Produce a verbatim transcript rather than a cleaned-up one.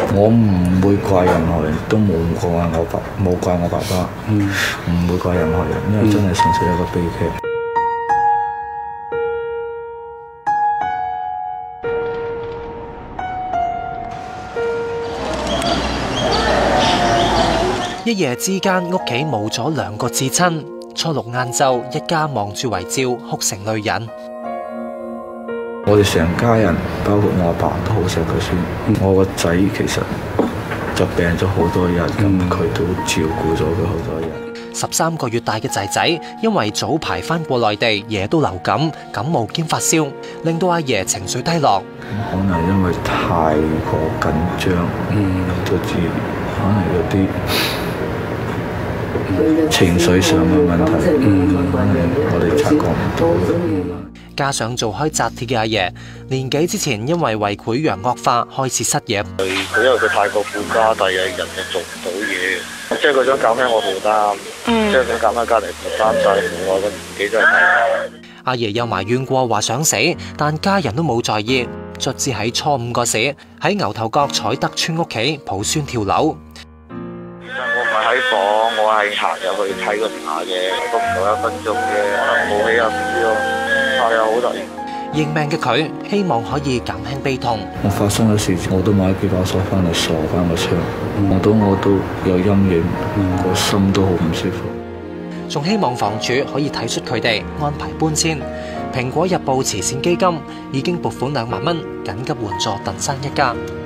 我唔會怪任何人，都冇怪我爸，冇怪我爸爸，唔、嗯、會怪任何人，因為真係純粹一個悲劇。 一夜之間，屋企冇咗兩個至親。初六晏晝，一家望住遺照，哭成淚人。 我哋成家人，包括我阿爸都好錫佢孫。嗯、我個仔其實就病咗好多日，咁佢、嗯、都照顧咗佢好多日。 十三個月大嘅仔仔，因為早排翻過內地，惹到流感、感冒兼發燒，令到阿爺情緒低落。 可能因為太過緊張，嗯，導致可能有啲情緒上嘅問題，嗯，我哋察覺唔到。 加上做開紮鐵嘅阿爺，年幾之前因為胃潰瘍惡化，開始失業。 佢因為佢太過顧家，第日人就做唔到嘢，即係佢想減輕我負擔，即係想減輕家庭負擔，就係我個年紀真係大。 阿爺又埋怨過話想死，但家人都冇在意。卒之喺初五嗰時，喺牛頭角彩德村屋企抱孫跳樓。 我唔係喺房，我係行入去睇個查嘅，都唔到一分鐘嘅，可能冇氣啊唔知咯，係啊好突然。 認命嘅佢希望可以減輕悲痛。 我發生嘅事，我都買幾把鎖翻嚟鎖翻個窗，我都我都有陰影，個心都好唔舒服。 仲希望房主可以體恤佢哋，安排搬遷。蘋果日報慈善基金已經撥款兩萬蚊，緊急援助鄧生一家。